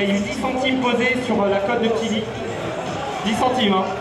il y a eu 10 centimes posés sur la cote de Petit. 10 centimes, hein.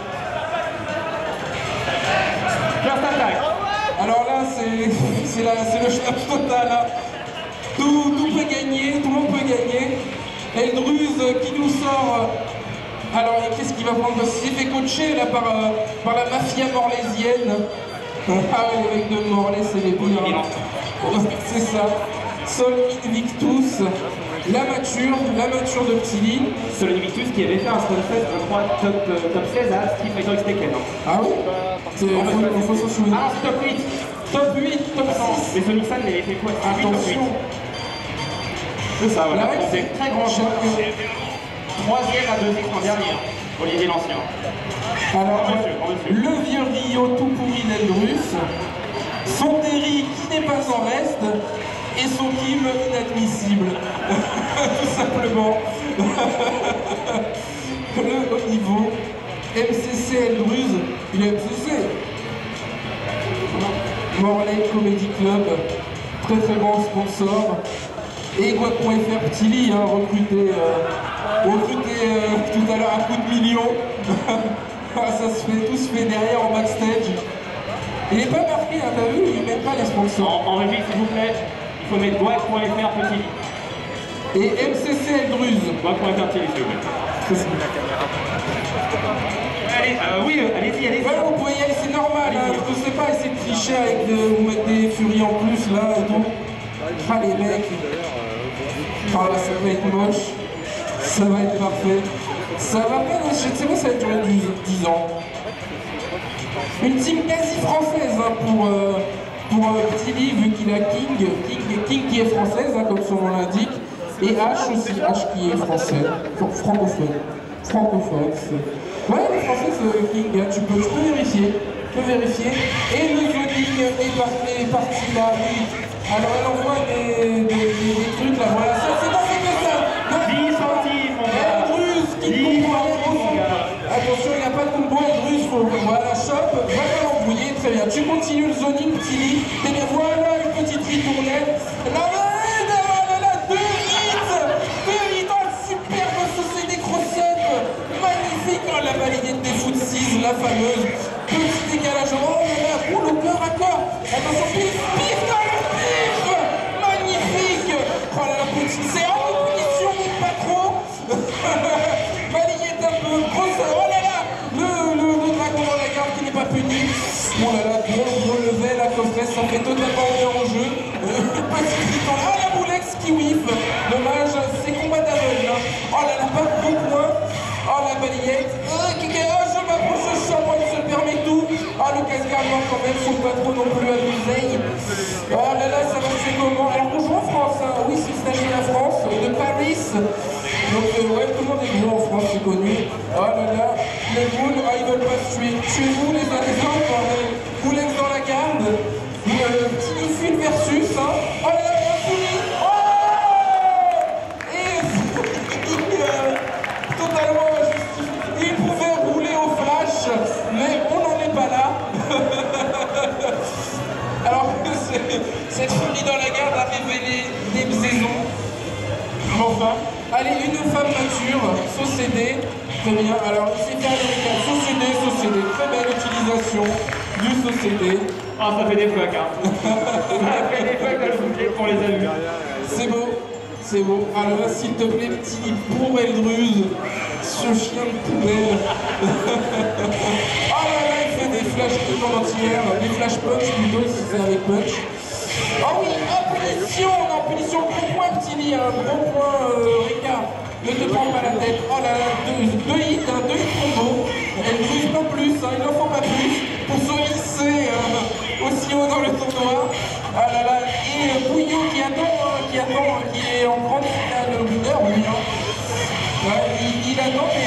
First attack. Alors là, c'est le schnapp total. Hein. Tout peut gagner, tout le monde peut gagner. Eldruz qui nous sort. Alors, qu'est-ce qu'il va prendre? Il s'est fait coacher là, par la mafia morlaisienne. Ah ouais, les mecs de Morlaix, c'est les pires. C'est ça. Sol Invictus, la mature de Petit. Sol Invictus qui avait fait un Stunfest, je crois, top 16 à Street Fighter X Tekken. Ah oui? Il faut s'en souvenir. Ah, c'est top 8. Top 8, top 6. Mais Sonic San l'avait fait quoi? Attention. C'est ça, voilà. Là, C'est très grand choix. Troisième à 2X en dernier. Olivier l'Ancien. Alors, monsieur. le vieux Rio tout pourri d'Eldruz, son Terry qui n'est pas en reste, et son Kim inadmissible. Tout simplement. Le haut niveau. MCC Eldruz, il est MCC. Morlaix Comedy Club, très grand sponsor. Et Guac.fr Petit Lit, hein, recruté tout à l'heure à coup de millions. Tout se fait derrière en backstage. Il n'est pas marqué, hein, t'as vu, il ne met pas les sponsors. En régie, s'il vous plaît, il faut mettre Guac.fr Petit Lit. Et MCC Eldruz. Guac.fr Petit Lit, s'il vous plaît. Allez, oui, allez-y. Ouais, vous pouvez y aller, c'est normal, hein, je ne sais pas essayer de tricher avec vous mettre des furies en plus là et tout. Ah les mecs. Ah là, ça va être moche. Ça va être parfait. Ça va pas, je sais pas, ça va durer 10 ans. Une team quasi française hein, pour Petit Lit, vu qu'il a King qui est française, hein, comme son nom l'indique, et H aussi, H qui est français, francophone. Ouais, les Français, King, hein, tu peux vérifier. Et le zoning est parti là, oui. Alors elle envoie des trucs là, voilà, c'est pas fait que ça. 10 centimes, mon gars. Eldruz qui combo. Attention, il n'y a pas de combo, Eldruz, voilà, shop, va pas l'embrouiller, très bien. Tu continues le zoning, Petit Lit, et bien voilà une petite ritournelle. Là, 2 hits, oh, superbe société cross-up, magnifique, oh, la balayette des foot 6, la fameuse. Petit décalage, oh là là, le cœur à corps. Attention, pif, magnifique. Oh là là, c'est en punition, pas trop. Balayette un peu, grosse, oh là là, le dragon dans la garde qui n'est pas puni. Oh là là, gros level, la coffret, ça fait totalement honneur au jeu. Petit piton, ah la boulex qui whiff. Dommage, c'est combat d'aveugle. Hein. Oh là là, pas de bon point. Oh la balayette, je m'approche, je champagne, se permet tout. Ah le casse-garde quand même, faut pas trop non plus abuser. Oh là là, ça va se faire comment? Alors on joue en France, hein. Oui c'est stagié la France, de Paris. Donc ouais, tout le monde est gros en France, c'est connu. Oh là là, les boules, ils veulent pas se tuer. Tuez-vous les uns les autres, vous laissez dans la garde. Petit fil versus, hein. Oh là là, un poulet. Oh et totalement injustifié. Il pouvait rouler au flash, mais on n'en est pas là. Alors que cette furie dans la garde a révélé des saisons. Enfin, allez, une femme mature, Société, très bien. Alors, c'est américain, Société, très belle utilisation du Société. Ah, ça fait des fucks, hein. Ça fait des fucks à le boucler pour les amis. C'est beau. Alors là, s'il te plaît, Petit pour Eldruz, ce chien de poubelle. Oh là là, il fait des flash tout en entière, des flash punch plutôt, si c'est avec punch. Oh oui, en punition, gros point Petit Lit, hein, gros point Ricard. Ne te prends pas la tête. Oh là là, deux hits combo. Eldruz pas plus, hein, il n'en faut pas plus pour se hisser aussi haut dans le tournoi. Ah là là, et Bouillot qui est en grande finale winner, oui. Hein. Ouais, il attend, mais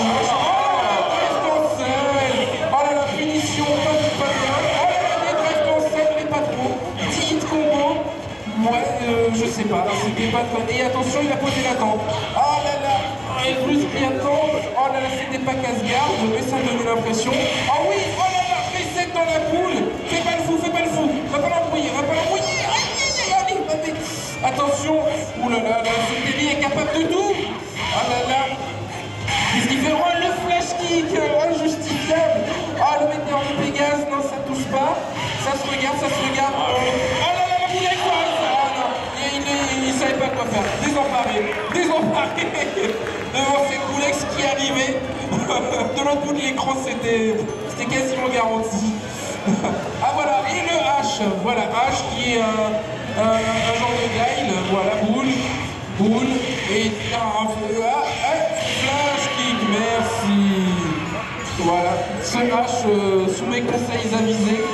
oh là là, punition, pas bien. Oh là là, les drives cancel, mais pas trop. 10 hits combo. Ouais, je sais pas, c'était pas de... Et attention, il a posé la tente. Oh là là, Eldruz qui attend. Oh là là, c'était pas casse-garde, mais ça donnait l'impression. Oh oui, oh là là, reset dans la boule. Fais pas le fou. Va pas l'embrouiller. Allez, attention. Ouh là là, ce Petit Lit est capable de tout. Ah là devant cette Boulex qui arrivait. De l'autre bout de l'écran, c'était quasiment garanti. Ah voilà, et le H, voilà, H qui est un genre de guile, voilà, boule, et flash kick, merci. Voilà, ce H sous mes conseils avisés.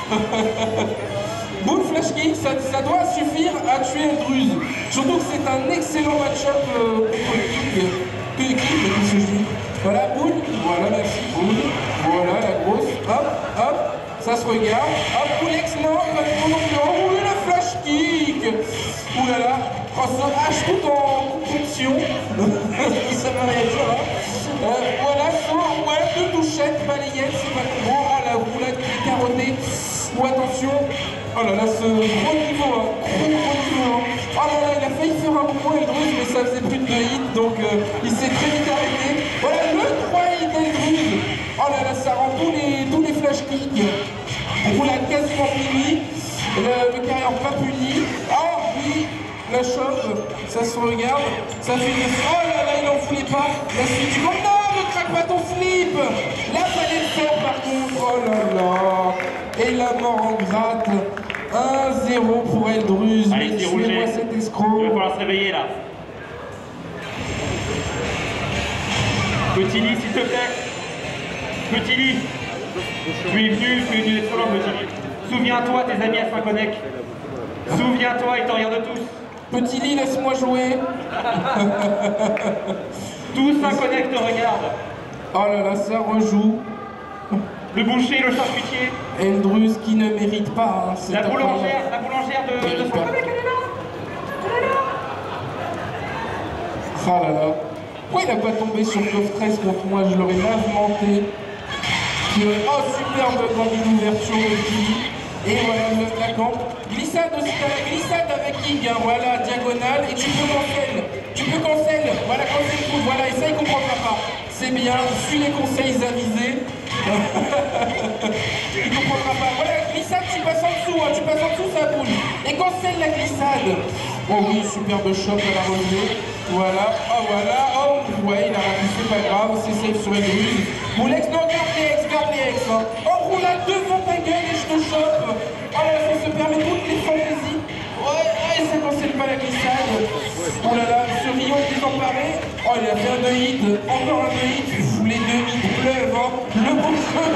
Boule flash kick, ça doit suffire à tuer Eldruz. Surtout que c'est un excellent match-up contre King. Voilà, boule, voilà, merci, boule, voilà la grosse, hop, ça se regarde, hop, Boulex, non, oui, le flash kick, oulala, oh, ça hache tout en fonction, ça m'a rien dire, hein. Voilà, ouais, deux touchettes, balayettes, c'est pas trop, ah la roulade qui est carottée, ou attention, oh là là, ce gros niveau, hein, gros niveau, hein. Oh là là, il a failli faire un mouvement Eldruz, mais ça faisait plus de 2 hits, donc il s'est très vite arrêté. Voilà le 3 hits Eldruz. Oh là là, ça rend tous les flash kicks. On l'a quasiment puni. Le carrière pas puni. Ah oui, la chope, ça se regarde, ça fait des... Oh là là, il en voulait pas. La suite du monde, non, ne craque pas ton flip. Là, fallait le faire par contre. Oh là là. Et la mort en gratte. 1-0 pour Eldruz. Allez, c'est rouge. Suivez-moi cet escroc. Il va falloir se réveiller là. Petit lit, s'il te plaît. Petit lit. Tu es venu d'être trop long, petit lit. Souviens-toi, tes amis à Saint-Connec. Souviens-toi, ils te regardent tous. Petit lit, laisse-moi jouer. Tout Saint-Connec te regarde. Oh là là, ça rejoue. Le boucher, le charcutier. Eldruz qui ne mérite pas. Hein, la boulangère de Saint-Connec, elle est là. Ah là là. Pourquoi il n'a pas tombé sur Coff 13 contre moi? Je l'aurais lamenté. Oh, superbe grande ouverture aussi. Et voilà le claquant. Glissade aussi, la glissade avec King, hein, voilà, diagonale. Et tu peux cancel. Voilà, cancel coup, voilà, et ça il comprendra pas. C'est bien, suis les conseils avisés. Il comprendra pas. Voilà, glissade, tu passes en dessous, hein, ça boule. Et cancel la glissade. Oh oui, superbe choc à la relevée. Voilà, oh voilà, oh ouais, il a raté, c'est pas grave, c'est safe sur Eldruz. Boulex, non, garde les ex, hein. Oh, roulade devant ta gueule et je te chope. Oh là, ça se permet toutes les fantaisies. Ouais, ça cancelle pas la glissade. Oh là là, ce Rio désemparé. Oh, il a fait un 2 hits, encore un 2 hits. Les 2 hits pleuvent, hein. Le bouchon.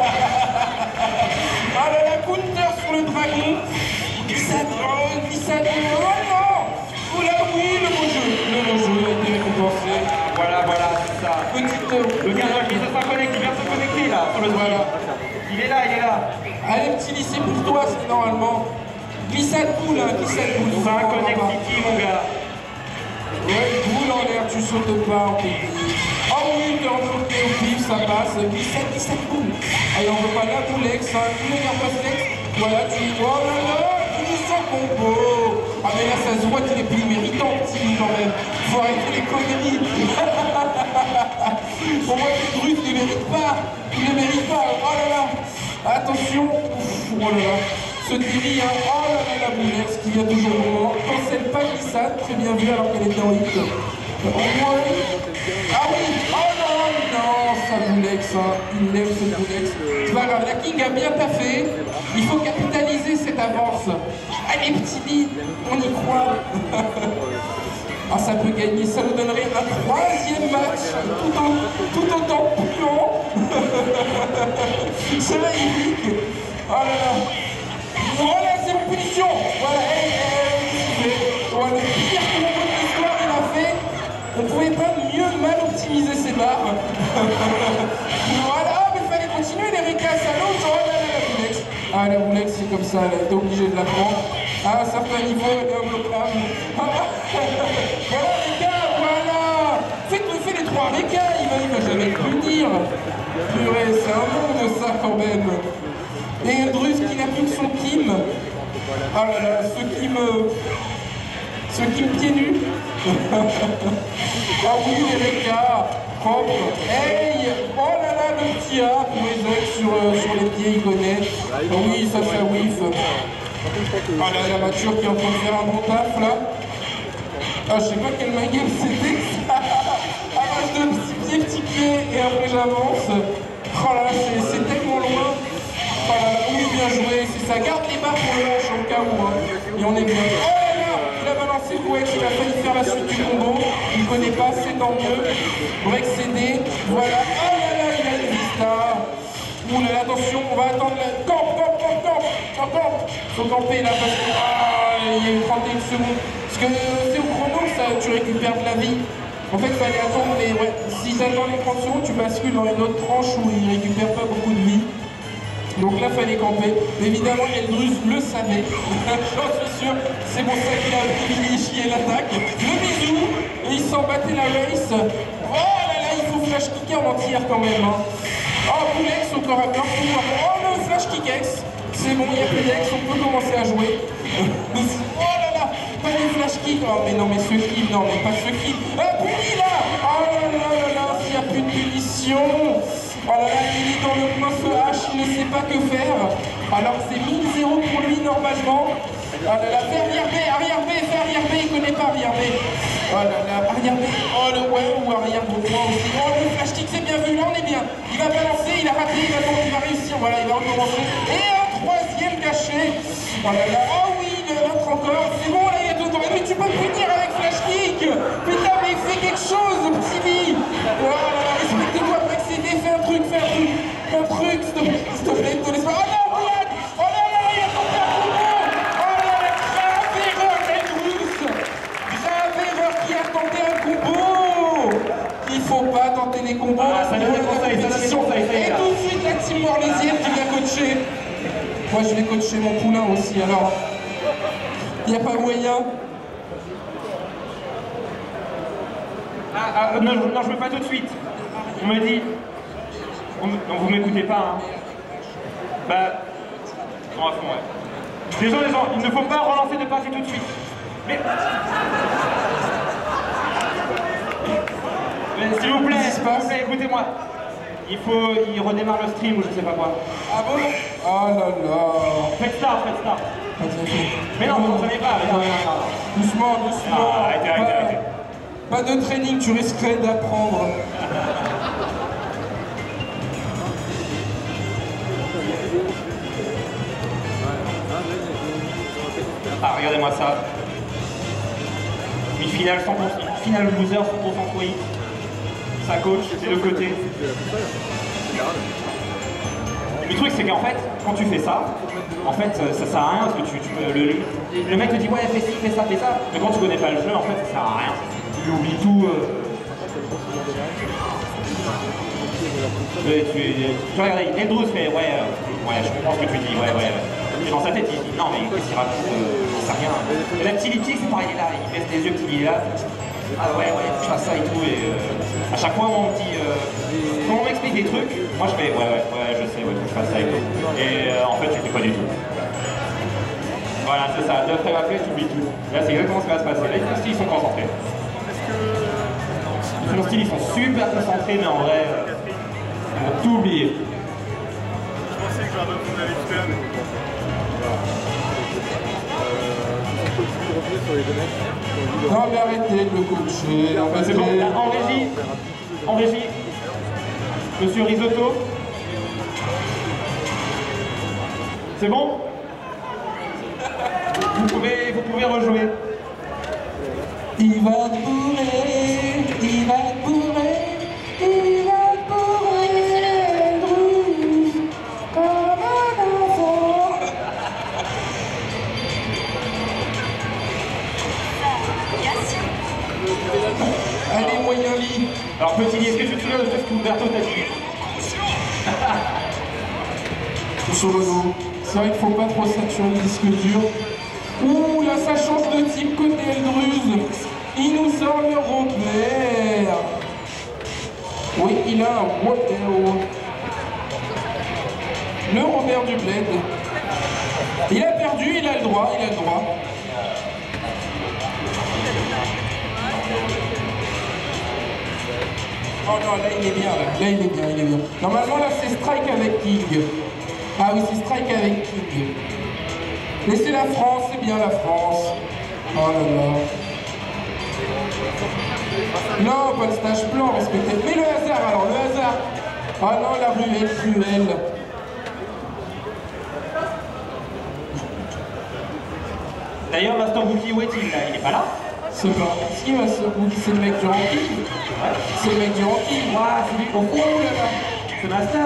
Ah là là, counter sur le dragon. Glissade, oh non. Oh là, oui, le beau jeu a été récompensé. Voilà, c'est ça. Le garagiste de Saint-Connec qui vient se connecter là, sur le voilà. Il est là. Allez, petit lycée pour toi, c'est normalement. Glissade boule, hein, glissade boule. Saint-Connec City, mon gars. Ouais, boule en l'air, tu sautes pas en pays. Oh oui, t'es enfoqué au pif, ça passe. Glissade boule. Allez, on veut pas la Boulex, hein. Tu ne gardes pas flex. Voilà, tu vois, oh là là, sans combo. Ah mais là ça se voit qu'il est plus méritant petit quand même. Faut arrêter les conneries. Pour moi Eldruz ne mérite pas. Il ne mérite pas. Oh là là. Attention. Oh là là. Ce Thierry, hein. Oh là là, la Boulex qui vient toujours au moment. Cancelle pas glissade, très bien vu alors qu'elle était en hit. Ah oui. Oh non, sa Boulex, hein. Il aime cette Boulex. C'est pas grave, la King a bien taffé. Il faut capitaliser cette avance. Allez, petit lit, on y croit. Ah, ça peut gagner, ça nous donnerait un 3e match, tout autant puant. C'est magnifique. Oh là là. Voilà, c'est une punition. Voilà, voilà, le pire combo de l'histoire, il a fait. On ne pouvait pas mieux mal optimiser ses barres. Voilà, mais il fallait continuer les récasses à l'autre. Oh là là, la Boulex. Ah, la Boulex, c'est comme ça, elle était obligée de la prendre. À un certain niveau, elle est imbloquable. Voilà, les gars, voilà. Fais les 3 récas, il va jamais le punir. Purée, c'est un monde ça quand même. Et Eldruz qui n'a plus que son Kim. Ah là là, ce Kim pieds nus. Ah oui, les récas, propre. Hey, oh là là, le petit A pour les ex sur les pieds, il connaît. Ah oui, ça whiff. Ah là, la mature qui est en train de faire un bon taf là. Ah, je sais pas quel my game c'était. À base de petit pied, et après j'avance. Oh là là, c'est tellement loin. Oh là là, oui, bien joué, c'est ça. Garde les barres pour le manche au cas où. Hein. Et on est bien. Oh là là, il a balancé Break, il a failli faire la suite du combo. Il connaît pas, c'est tant mieux. Break CD, voilà. Oh là là, il a une vista. Ouh là là, attention, on va attendre la... Camp. Faut camper là parce que... Ah, il y a eu 31 secondes. Parce que c'est au chrono, ça, tu récupères de la vie. En fait, il fallait attendre, mais ouais, si t'attends les 30 secondes, tu bascules dans une autre tranche où il récupère pas beaucoup de vie. Donc là, fallait camper. Évidemment, Eldruz le savait. J'en suis sûr. C'est pour ça qu'il a privilégié l'attaque. Le bisou. Et il s'en battait la race. Oh là là, il faut flash kicker en entière quand même. Hein. Oh, Boulex au corps à corps. Oh, le flash kick X. C'est bon, il n'y a plus d'X, on peut commencer à jouer. Oh là là, pas des flash kicks. Oh mais non, mais ce kill, non, mais pas ce kill. Ah, puni là. Oh là là là là, s'il n'y a plus de punition. Oh là là, il est dans le coin ce H, il ne sait pas que faire. Alors c'est 1000-0 pour lui normalement. Oh là là, fais arrière B, fais arrière B, il connaît pas arrière B. Oh là là, arrière B, oh le ouais, ou arrière droit aussi. Oh le flash kick, c'est bien vu, là on est bien. Il va balancer, il a raté, il va réussir, voilà, il va recommencer. Et un troisième gâché. Oh là là, oh oui, l'autre encore. C'est bon, là il y a 2 temps. Mais tu peux punir avec flash kick. Putain, mais fais quelque chose, petit B. Oh là là, respecte-toi, Brexédé, fais un truc, s'il te plaît, te laisse pas. Oh non, Boulad. Oh là là, il a tenté un combo. Oh là là, grave erreur, Eldruz. Grave erreur qui a tenté un combo. Il faut pas tenter les combos. Ah, ça donne des conseils. Et tout de suite, la team morlésienne qui vient coacher. Moi, je vais coacher mon poulain aussi, alors. Il n'y a pas moyen. Non, je veux pas tout de suite. On me dit... Non, vous m'écoutez pas, hein. Bah... Non, à fond, ouais. Les gens, il ne faut pas relancer de partie tout de suite. Mais s'il vous plaît, écoutez-moi. Il redémarre le stream ou je sais pas quoi. Ah bon? Oh là là. Faites start. Mais non, vous ne savez pas. Doucement. Arrêtez. Pas de training, tu risquerais d'apprendre. Ah, regardez-moi ça. Une finale 100%, une finale loser 100% oui. Ça coach, c'est le côté. Le truc c'est qu'en fait, quand tu fais ça, en fait ça sert à rien parce que tu peux, le mec te dit ouais fais ci, fais ça, mais quand tu connais pas le jeu en fait ça sert à rien. Tu oublies tout. Tu regardes, Eldruz fait ouais, je comprends ce que tu dis, ouais. Et dans sa tête il dit non mais qu'est-ce qu'il raconte, j'en sais rien. Et la petite c'est pareil, il est là, il baisse les yeux, il est là. Ah ouais, je fasse ça et tout, et à chaque fois on me dit, quand on m'explique des trucs, moi je fais ouais, je sais, faut que je fasse ça et tout. Et en fait, je fais pas du tout. Voilà, c'est ça, d'après ma flèche, tu oublies tout. Là, c'est exactement ce qui va se passer. Là, ils sont concentrés. Mon style, ils sont super concentrés, mais en vrai, on a tout oublié. Je pensais que j'aurais pas allé tout faire, mais... Non mais arrêtez de le coacher. C'est bon, là, en régie, Monsieur Risotto. C'est bon? Vous pouvez rejouer. Il va te bourrer, il va te bourrer, il va te bourrer, Eldruz, comme un enfant. Allez, moyen lit. Alors petit lit, est-ce que tu te souviens de ce qu'Umberto t'a dit? Sur le dos. C'est vrai qu'il ne faut pas trop saturer le disque dur. Ouh, là ça change de type côté Eldruz. Il nous sort le Robert. Oui, il a un Robert. Le Robert du Bled. Il a perdu, il a le droit, Oh non, là il est bien, là il est bien. Normalement là c'est strike avec King. Ah oui, c'est strike avec King. Laissez la France, c'est bien la France. Oh là là. Non, pas le stage plan, respectez. Mais le hasard alors, le hasard. Ah non, la ruelle cruelle. D'ailleurs, Master Wookie, où est-il là? Il est pas là? C'est pas. Si, c'est le mec du ranking. C'est le mec du ranking. Ouah, c'est lui au fond, là là. C'est Master.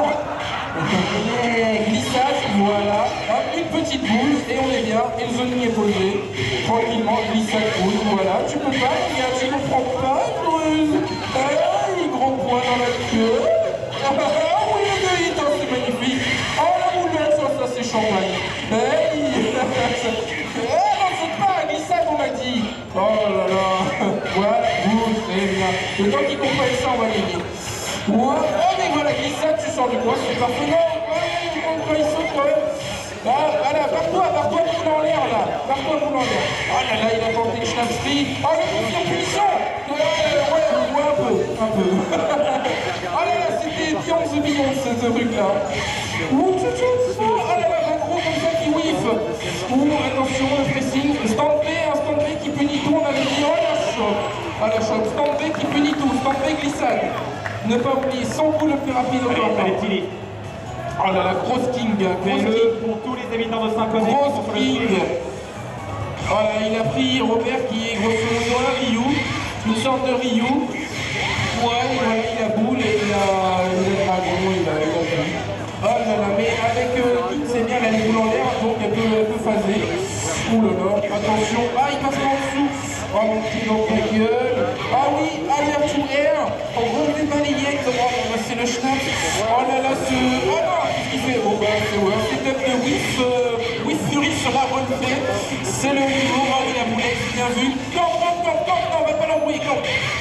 Glissade, voilà. Hop, une petite boule et on est bien. Et le zoning est posé. Tranquillement, glissade, boule, voilà. Tu peux pas, regarde, tu comprends pas, Druse. Ah, les grands points dans la queue. Ah oui, le 2 hits, hein, c'est magnifique. Oh, la boule, ça c'est champagne. Hey. Non, c'est pas un glissade, on m'a dit. Oh là là. Voilà, boule, très bien. Le temps qu'il comprenne ça, on va gagner. Ouais. Oh mais voilà, glissade, tu sors du coin, c'est parfait. Non, ouais, il saute quand même. Ah, voilà, barre-toi, boule en l'air là. Barre-toi, boule en l'air. Oh là là, il a tenté le Schnapsty. Oh, le coup de punition. Ouais, un peu. Oh là là, c'était Beyond the Beyond, ce truc-là. Ouh, oh là là, un gros comme ça qui whiff. Ouh, attention, le pressing. Stand B qui punit tout, on avait dit. Oh la choc. Ah la choc, stand B qui punit tout, stand B glissade. Ne pas oublier, 100 coups le plus rapide au corps. Allez, petit lit. Oh là là, grosse king, Pour tous les habitants de Saint-Connet. grosse king. Voilà, il a pris Robert qui est grosso modo un Ryu, une sorte de Ryu. Ouais, voilà, il a boule et il a dragon, il a vu. Oh là là, mais avec King, c'est bien, il a les boules en l'air, donc elle peut phaser. Ouh là là, attention, ah il passe en dessous. Oh mon petit dans ta gueule. Ah oui, air to air. On roule des balayettes. Oh, c'est le schnapp. Oh là là, ce... Oh non, qu'est-ce qu'il fait? Oh bah c'est ouais, c'est peut-être le Whiff Fury sera relevé. C'est le niveau. Oh oui, la boulette, bien vu. Non, on va pas l'embrouiller. Non,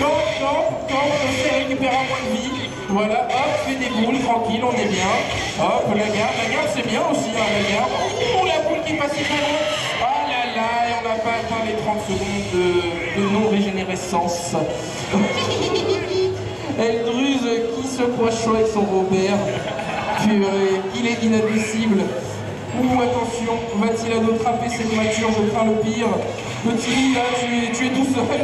on s'est récupéré un point de vie. Voilà, hop, fait des boules, tranquille, on est bien. Hop, la garde c'est bien aussi, hein, la garde. Oh, la boule qui est passée très loin. Ah là là, et on n'a pas atteint les 30 secondes de non-régénérescence. Eldruz qui se croit chaud avec son Robert. Purée, il est inadmissible. Ouh, attention, va-t-il à nous attraper cette mature? Je crains le pire. Petit, là, tu es tout seul.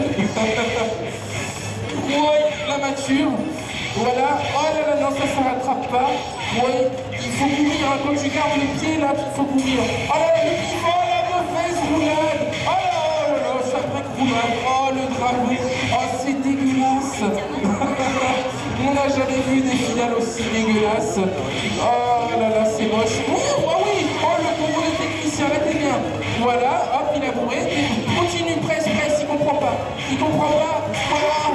Ouais, la mature. Voilà. Oh là là, non, ça ne rattrape pas. Ouais, il faut courir. Hein. Quand tu gardes le pied, là, il faut courir. Oh là là, le pied. Oh la mauvaise roulade. Oh là là, chaque roulade. Oh, le dragon. Oh, c'est dégueulasse. On n'a jamais vu des finales aussi dégueulasses. Oh là là, c'est moche. Oh oui. Oh, le combo de technicien, là, t'es bien. Voilà, hop, il a bourré. Continue, presse, il comprend pas. Il comprend pas. Voilà.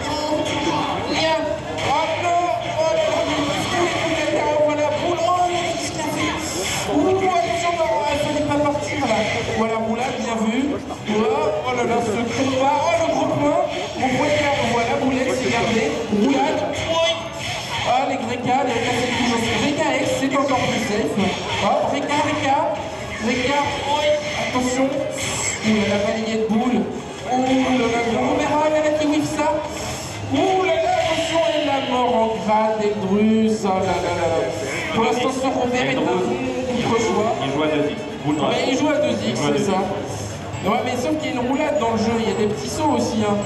Rien. Oh non. Oh là là, voilà, boule. Oh non, qu'est-ce qu'il a fait? Ouh, attention, non, il fallait pas partir là. Voilà, roulade, bien vu. Voilà, oh là là, ce combat. Oh, le gros point. Mon point de garde, voilà, boulette, c'est gardé. Roulade. Ah, les Greca, c'est toujours Greca X, c'est encore plus safe. Hop, Greca, oui, attention. Ouh là là, balayette boule. Ouh là là, Robert, il y en a qui whiff ça. Ouh là là, attention, et la mort en grade, Eldruz. Oh là là là. Pour l'instant, ce Robert est un contre-choix. Il joue à 2x. Ouais, il joue à 2x, c'est ça. Ouais, mais sauf qu'il y a une roulade dans le jeu, il y a des petits sauts aussi. Hein.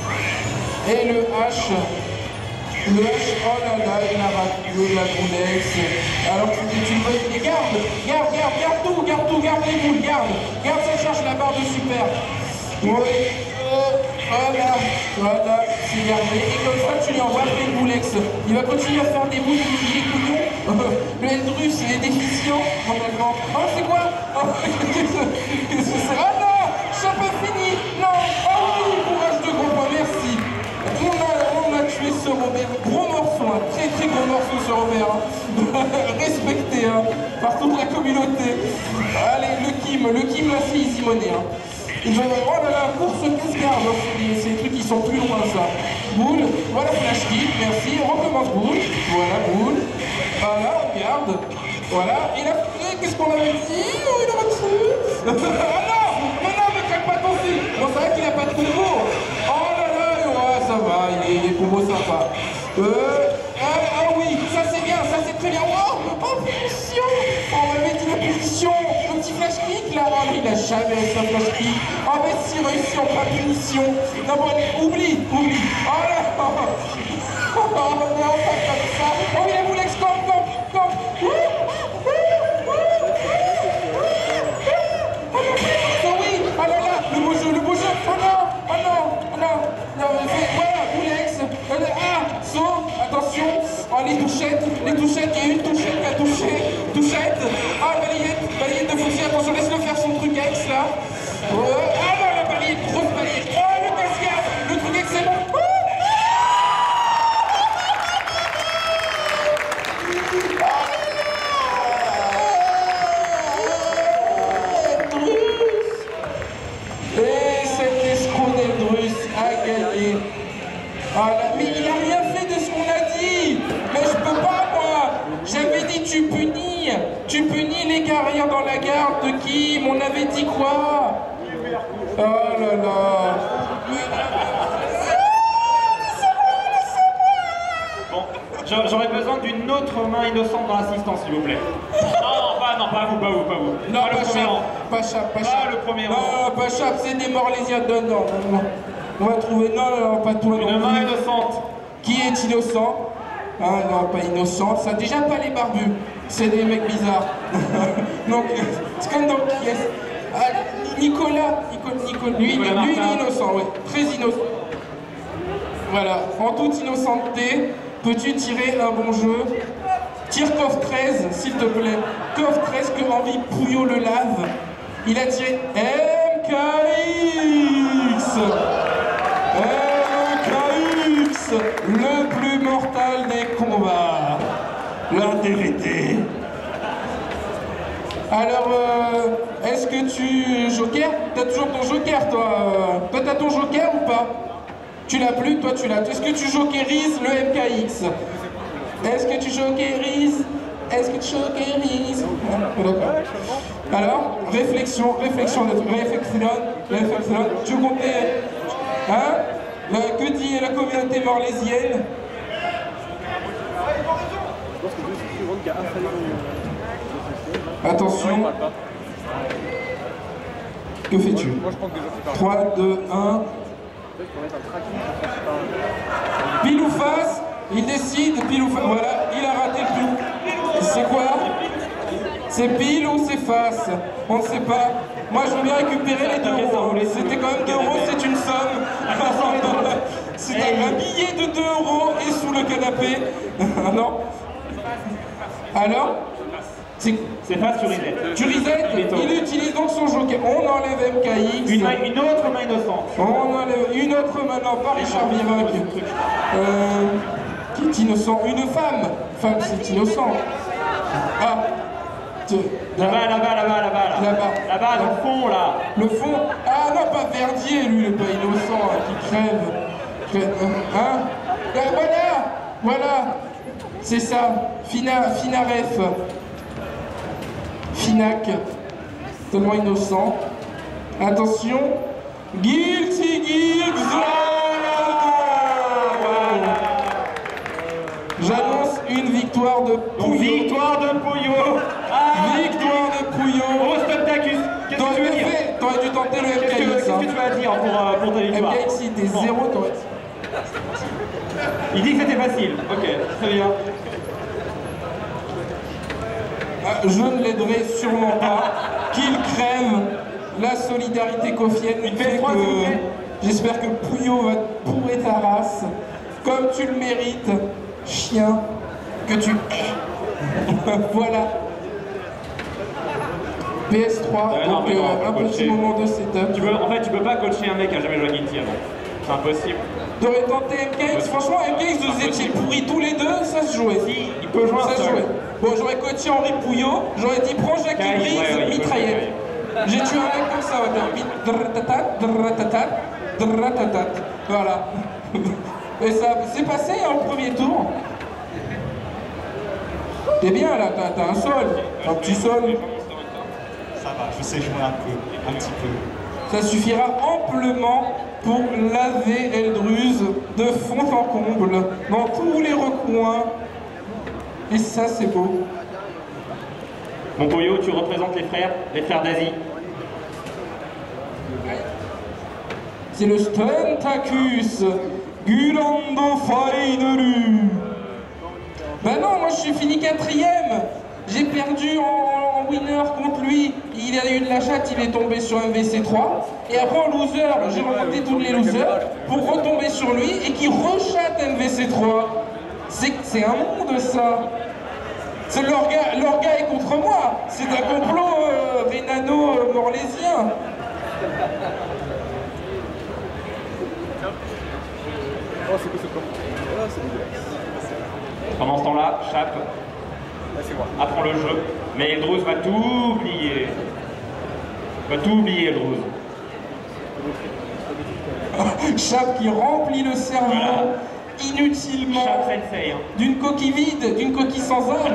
Et le H. Le H, oh là là, il a raté la boulex. Alors que tu veux les garde les boules, garde ça charge la barre de super. Oui, voilà, c'est gardé. Et comme ça, tu lui envoies plein de boulex. Il va continuer à faire des boules, il est couillon. Le Eldruz, il est déficient, normalement. Oh, c'est quoi? Oh, ah non, j'ai pas fini. Non, oh oui, courage de gros points, merci. On a tué ce Robert, gros morceau, hein. Très gros morceau ce Robert, hein. Respecté hein, par toute la communauté. Allez, le Kim là c'est easy money. Hein. Oh là là, course casse-garde, hein. C'est des trucs qui sont plus loin ça. Boule, voilà flash kick, merci, on recommence boule, voilà boule, voilà, on garde, voilà, et là, qu'est-ce qu'on avait dit? Oh, il a reçu. Ah non, mais calme pas ton fil. Bon, c'est vrai qu'il a pas de combo. Oh là là, ouais, ça va, il est combos sympa. Ah oui, ça c'est bien, ça c'est très bien. Oh, punition. On va mettre la punition. Le petit flash kick là. Oh, mais il a jamais réussi un flash kick. Oh, mais si réussi en pas punition. Non, bon, allez, oublie. Oh là. Oh non, pas comme ça. Oh, il a voulu comme. Oh oui, oh là là, le beau jeu. Oh non. Voilà, Boulex. Saut, attention. Oh, les touchettes, il y a une touchette qui a touché. Touchette. Ah, balayette de Foussy, attention, laisse-le faire son truc ex là. Ah non, la balayette, grosse balayette. Oh, le cascade, le truc excellent. Et cet escroc d'Eldrus a gagné. Ah là, mais il a rien fait de ce qu'on a dit. Mais je peux pas, moi. J'avais dit tu punis les carrières dans la garde de Kim. On avait dit quoi? Oh là là. Bon, j'aurais besoin d'une autre main innocente dans l'assistance, s'il vous plaît. Non, pas vous. Non, pas le premier rang. pas Chap. Pas le premier rang. Non, pas Chap, c'est des Morlésiens. Non. On va trouver. Non, pas toi. Une main innocente. Qui est innocent? Ah non, pas innocent. Ça, déjà pas les barbus. C'est des mecs bizarres. Donc, c'est comme dans qui est. Ah, Nicolas. Lui, il est innocent, oui. Très innocent. Voilà. En toute innocenteté, peux-tu tirer un bon jeu? Tire Coff 13, s'il te plaît. Coff 13 que Henri Pouillot le lave. Il a tiré MKX. MKX, le plus mortal des combats. L'intérêt. Alors, est-ce que tu... Joker? T'as toujours ton Joker, toi? Toi, t'as ton Joker ou pas? Tu l'as plus? Toi, tu l'as. Est-ce que tu jokerises le MKX? Est-ce que tu jokerises? Alors, réflexion. Tu comptais... Hein? Que dit la communauté morlésienne? Attention. Que fais-tu? 3, 2, 1. Pile ou face? Il décide, pile ou face. Voilà, il a raté le pile. C'est quoi? C'est pile ou c'est face? On ne sait pas. Moi, je veux bien récupérer les 2 euros. C'était quand même 2 euros, c'est une somme. C'est un billet de 2 euros et sous le canapé. Non. Alors? C'est face sur reset. Tu reset? Il utilise donc son joker. On enlève MKX. Une autre main innocente. On enlève une autre main. Non, pas Richard Virac. Qui est innocent? Une femme. Femme, c'est innocent. Ah. Là-bas. Là-bas, dans le fond, là. Le fond? Ah non, pas Verdier, lui, il est pas innocent, qui crève. Hein? Voilà. C'est ça. Finaref. Finac. Tellement innocent. Attention. Guilty Geeks. J'annonce une victoire de Pouillot. Victoire de Pouillot. Victoire de Pouillot. Oh, stop Tacus. Qu'est-ce que tu veux dire? T'aurais dû tenter le MKX. Qu'est-ce que tu vas dire pour ta victoire? MKX, il était 0, t'aurais... Il dit que c'était facile. Ok, très bien. Je ne l'aiderai sûrement pas. Qu'il crève. La solidarité coffienne fait que... J'espère que Pouillot va te bourrer ta race. Comme tu le mérites. Chien. Que tu... Voilà. PS3, donc un petit moment de setup. En fait, tu peux pas coacher un mec qui a jamais joué à Guilty avant. C'est impossible. T'aurais tenté MKX, franchement, MKX, vous étiez pourris tous les deux, ça se jouait. Si, il peut jouer un seul. Bon, j'aurais coaché Henri Pouillot, j'aurais dit prends Jackie Brise, mitraillette. J'ai tué un mec comme ça, voilà. Et ça c'est passé hein, le premier tour. T'es bien là, t'as un sol, un petit sol. Ça va, je sais jouer un petit peu. Ça suffira amplement pour laver Eldruz de fond en comble, dans tous les recoins. Et ça, c'est beau. Mon Poyo, tu représentes les frères d'Asie. C'est le Stentacus Gulando Faineru. Ben non, moi je suis fini 4ème. J'ai perdu en winner contre lui. Il a eu de la chatte, il est tombé sur MVC3. Et après en loser, j'ai remonté tous les losers pour retomber sur lui et qui rechatte MVC3. C'est un monde ça. C'est leur gars est contre moi. C'est un complot rhénano-morlésien. Oh, c'est quoi ce plan? Oh, c'est dégueulasse. Pendant ce temps-là, Chap Là, c'est moi. apprend le jeu. Mais Eldruz va tout oublier. Va tout oublier, Eldruz. Chap qui remplit le cerveau inutilement Chap sensei, hein. d'une coquille vide, d'une coquille sans âme.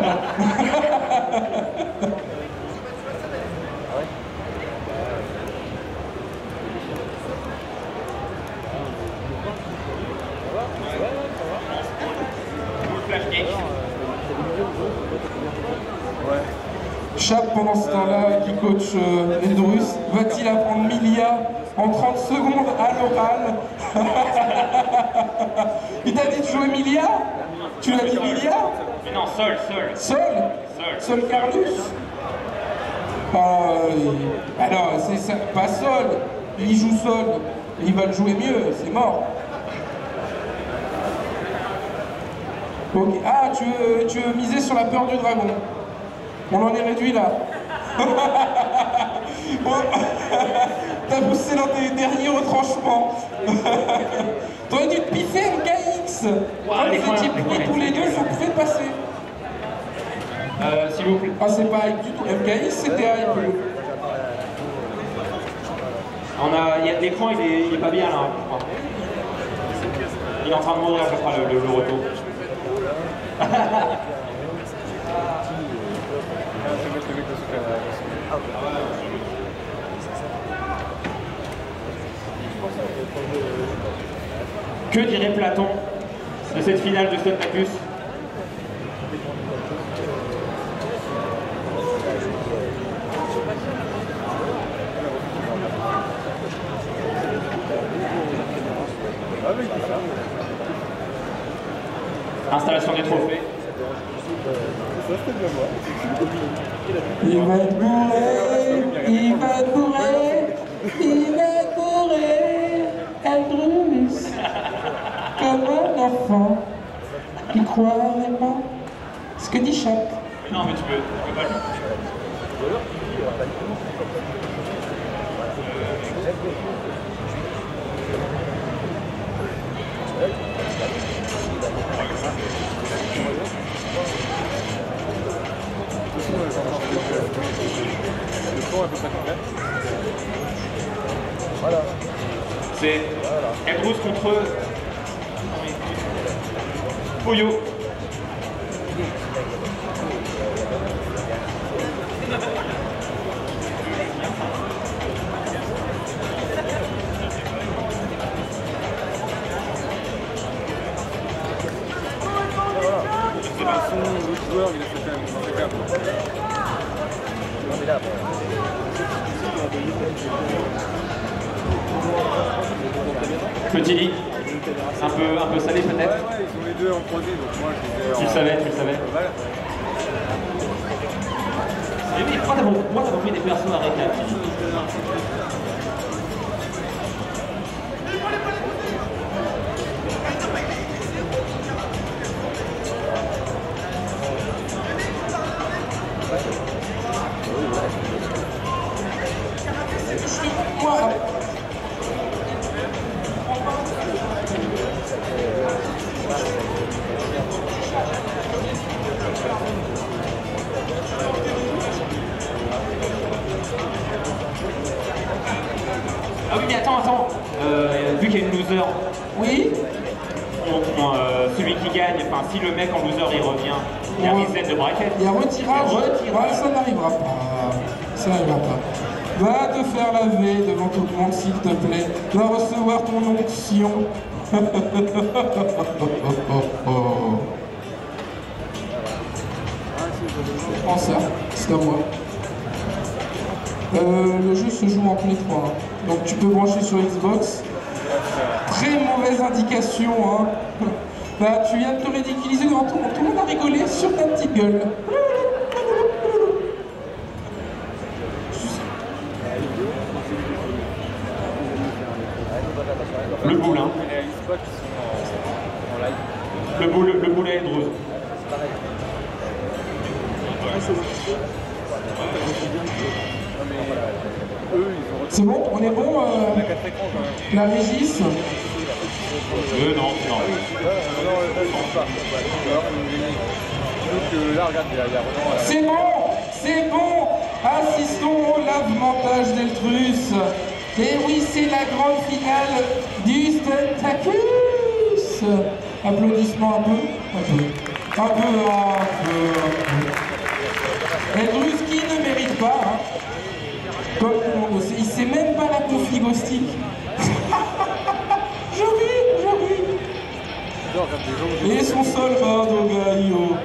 Chap, pendant ce temps-là, qui coach Eldruz, va-t-il apprendre Milia en 30 secondes à l'oral? Il t'a dit de jouer Milia? Tu l'as dit Milia? Mais non, Sol. Sol Carlus? Alors, c'est ça, pas Sol. Il joue Sol. Il va le jouer mieux, c'est mort. Okay. Ah, tu veux miser sur la peur du dragon. On en est réduit là. T'as poussé dans tes derniers retranchements. T'aurais dû te piffer MKX. Quand vous étiez pris tous les deux, vous pouvez passer. S'il vous plaît. Ah, c'est pas hype du tout. MKX, c'était hype. Il y a l'écran, il est pas bien là, je crois. Il est en train de mourir, je crois, le retour. Que dirait Platon de cette finale de Stentacus? Installation des trophées. Il va être bourré, il va être bourré, il va être bourré, Eldruz, comme un enfant qui croit vraiment ce que dit Chap. Non, mais tu peux pas le faire. Voilà. C'est Eldruz contre Poyo. L'autre joueur, il a fait quand même impeccable. Petit lit. Un peu salé peut-être. Ouais, ils sont les deux en 3D, donc moi je les ai Tu le savais. Voilà. Mais pourquoi t'as pris des persos à récap? Ah oui, mais attends. Vu qu'il y a une loser, Oui? celui qui gagne, enfin si le mec en loser il revient, il y a reset de bracket. Il y a retirage. Retirage. Ouais, ça n'arrivera pas. Ça n'arrivera pas. Va te faire laver devant tout le monde, s'il te plaît. Va recevoir ton onction. Prends ça. C'est à moi. Le jeu se joue en Play 3. Hein. Donc tu peux brancher sur Xbox. Très mauvaise indication. Hein. Bah, tu viens de te ridiculiser devant tout le monde. Tout le monde a rigolé sur ta petite gueule. Le boule, hein. Ils réalisent pas qu'ils sont en live. Le boulet est rose. Non mais eux, ils ont C'est bon? On est bon? la 4 écrans quand même. La Régis? Non. Non, là, ils sont pas. Alors que là, regarde, il y a vraiment... C'est bon! C'est bon! Assistons au lave-montage d'Eltrus. Et oui, c'est la grande finale du Stentakis. Applaudissements un peu. Eltrus qui ne mérite pas, hein. Comme tout le monde le sait. Il sait même pas la configostique. Je ris. Et son soldat Gaio.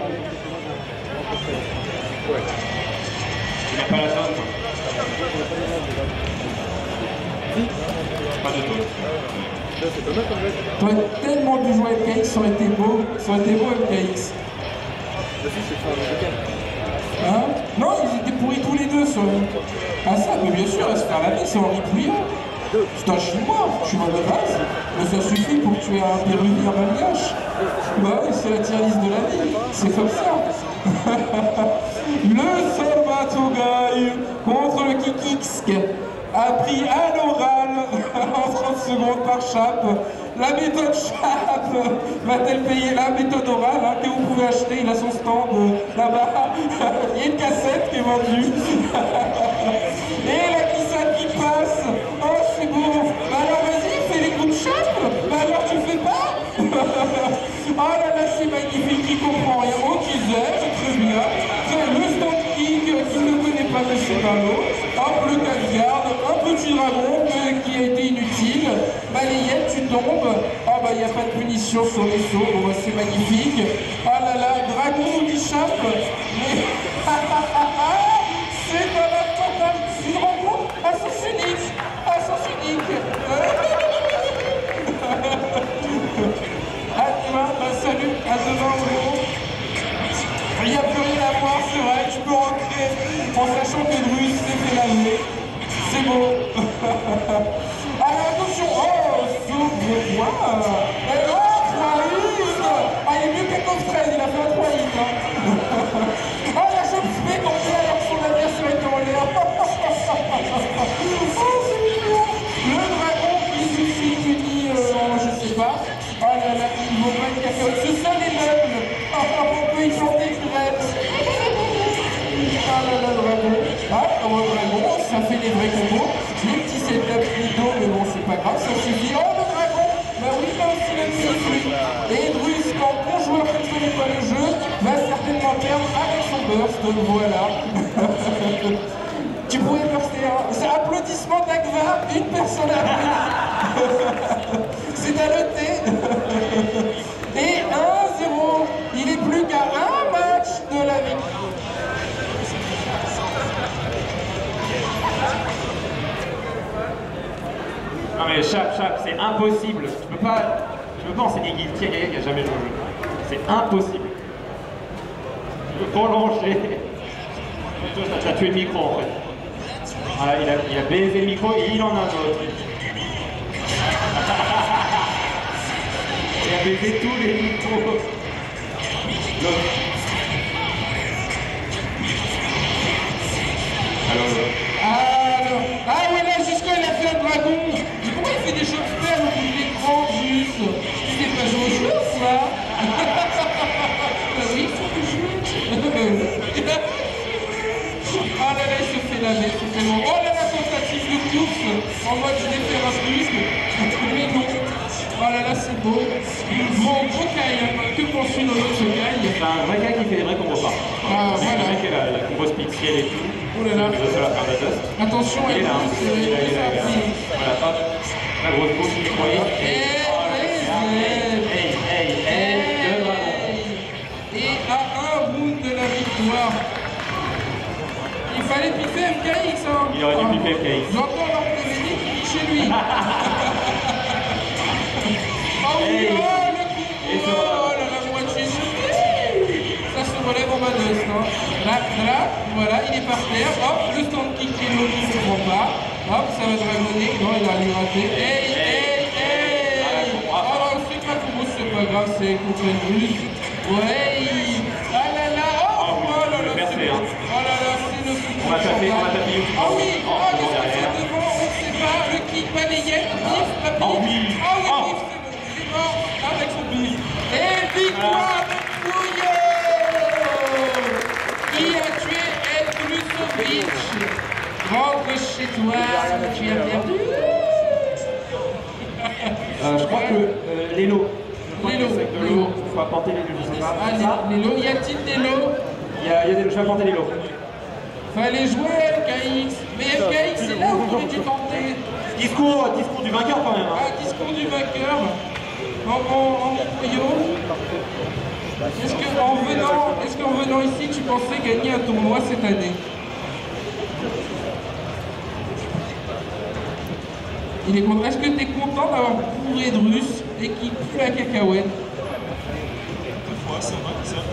Il n'y a pas la zone. Pas de taux. T'aurais tellement dû jouer MKX, ça aurait été beau. Ça aurait été beau MKX. Hein? Non, ils étaient pourris tous les deux sur le... Ah ça, mais bien sûr, à se faire la vie, c'est Henri Pouillon. C'est un chinois, chinois de base. Mais ça suffit pour tuer un péruvien malgache. Bah oui, c'est la tier list de la vie. C'est comme ça. Le Salvatogai contre le Kikixk a pris à l'oral en 30 secondes par Chap. La méthode Chap va-t-elle payer la méthode orale hein, que vous pouvez acheter? Il a son stand là-bas. Il y a une cassette qui est vendue. Et la Kissa qui passe. Oh, c'est beau. Bah alors vas-y, fais les coups de Chap. Bah alors tu fais pas. Oh là là, c'est magnifique, qui comprend rien. Oh, qui c'est très bien. Le stand kick qui ne connaît pas M. Barlow. Hop, le caviar, un petit dragon qui a été inutile. Balayette, tu tombes. Ah bah, il n'y a pas de punition sur les sauts. Bon, bah, c'est magnifique. Ah là là, dragon qui chape. Mais... c'est dans la totale. Une rencontre à sens unique. À sens unique. À demain, bah, salut, à demain au bureau. Il n'y a plus rien à voir, c'est vrai, tu peux rentrer en sachant que Drus s'est fait laver. C'est beau. Alors attention, oh, s'ouvre-moi. Et oh, 3-1. Ah, il est mieux qu'à Coffred, il a fait un 3-1. Hein. Ah, la chope se fait comme ça alors que son adversaire est en l'air. Oh, c'est mignon. Le dragon qui suscite une je sais pas. Oh là là, il vaut pas une café. Ce sont les meubles. On peut y chanter une reine. Ah là là, le dragon. Ah, le dragon, ça fait des vrais combos. Les petits setups plutôt, mais bon, c'est pas grave, ça suffit. Oh, le dragon. Bah oui, là aussi, le petit. Et Drus, quand bon joueur qui ne connaît pas le jeu, va certainement perdre avec son burst. Voilà. Tu pouvais burster, hein. C'est applaudissement d'Agva, une personne applaudie. C'est à noter. Et 1-0. Il n'est plus qu'à un match de la victoire. Non mais Chap, c'est impossible. Tu peux pas enseigner Guilty à quelqu'un qui a jamais joué au jeu. C'est impossible. Tu peux prolonger. T'as tué le micro en fait. Voilà, il a baisé le micro et il en a un autre. Il a baisé tous les micros. Alors, ah oui, là, jusqu'à il a fait un dragon. Mais pourquoi il fait des choses faire au bout de l'écran, juste? Il n'est pas joué au jeu, quoi. Bah oui, il faut que je joue. Ah là là, il se fait laver, c'est tellement... Oh là là, tentative de course en mode je vais faire un plus. Mais non. Oh là là, c'est beau. Bon, Bokai, que penses-tu de notre Bokai? C'est un vrai gars qui fait des vrais combos pas. Ah, Le voilà. mec, il a la combo speed ciel et tout. Oh là là. Il veut faire la faire de dust. Attention, Il est là, hein. il Il est là. Voilà, hop. La grosse bouche, il est croyé. Le dragon. Et à un round de la victoire. Il aurait dû flipper le KX. J'entends leur pleurer qui dit chez lui. Oh oui, Hey. oh le coup. Oh là la moitié. Ça se relève en manos, non? Là, voilà, il est par terre. Hop, le stand kick qui ne comprend pas. Hop, ça va dragonner. Non, il a rien raté. Hey, hey, hey. Oh, c'est pas pour vous, c'est pas grave, c'est contre une ruse. Ouais. Ah là là. Oh là là, c'est le... Oh là là, c'est le coup. On va taper YouTube. Ah oui, qu'est-ce que c'est devant? On ne sait pas. Le kick balayette, bif, la bif. Oh oui. Ah oui, bif, c'est bon. Il est mort avec son bif. Et victoire de Pouillot qui a tué El Brusovic. Rentre chez toi, tu as perdu. Je crois que Lélo. Lélo. Il faut apporter les lots, je sais pas. Ah, Lélo, y a-t-il des lots? Il y a des lots, je vais apporter les lots. Fallait jouer MKX. Mais MKX, c'est là où on aurait dû tenter. Discours du vainqueur quand même. Hein. Ah, discours du vainqueur en Pouillot. Est-ce qu'en venant ici, tu pensais gagner un tournoi cette année? Il est content. Est-ce que tu es content d'avoir bourré de Russes et qui pue la cacahuète? Deux fois, c'est vrai, c'est vrai.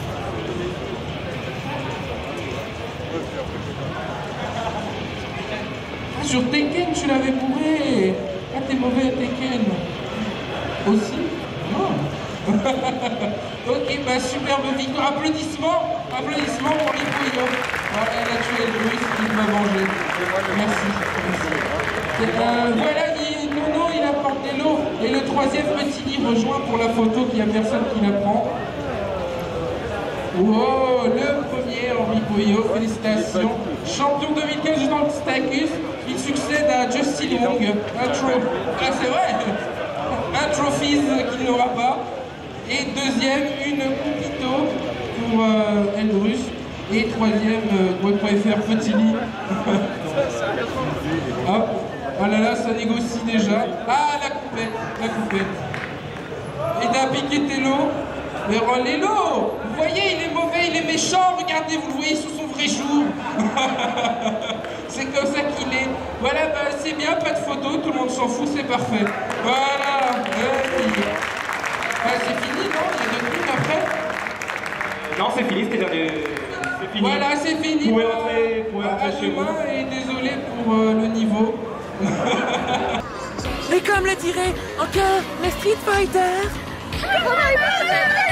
Ah, sur Tekken, tu l'avais bourré. Ah, t'es mauvais à Tekken. Aussi? Non. Ok, bah superbe victoire. Applaudissements pour Pouillot. Voilà, elle a tué le russe, il m'a vengé. Merci. Voilà, Nono, il apporte des lots. Et le troisième petit lit rejoint pour la photo qu'il n'y a personne qui la prend. Wow, le premier Henri Pouillot, félicitations. Champion 2015 dans le Stacus, il succède à Justin Wong. Ah, c'est vrai. Un trophy qu'il n'aura pas. Et deuxième, une Coupito pour Elbrus. Et troisième, Web.fr Petit Lit. Hop. Oh là là, ça négocie déjà. Ah, la coupette. Et t'as piqué tes lots. Mais les lots, vous voyez, il est mauvais, il est méchant. Regardez, vous le voyez sous son vrai jour. C'est comme ça qu'il est. Voilà, bah, c'est bien, pas de photo, tout le monde s'en fout, c'est parfait. Voilà. C'est fini, non? Il y a d'autres trucs après? Non, c'est fini, c'est fini. Voilà, c'est fini. Vous pouvez rentrer chez vous. Et désolé pour le niveau. Mais comme le dirait encore le Street Fighter.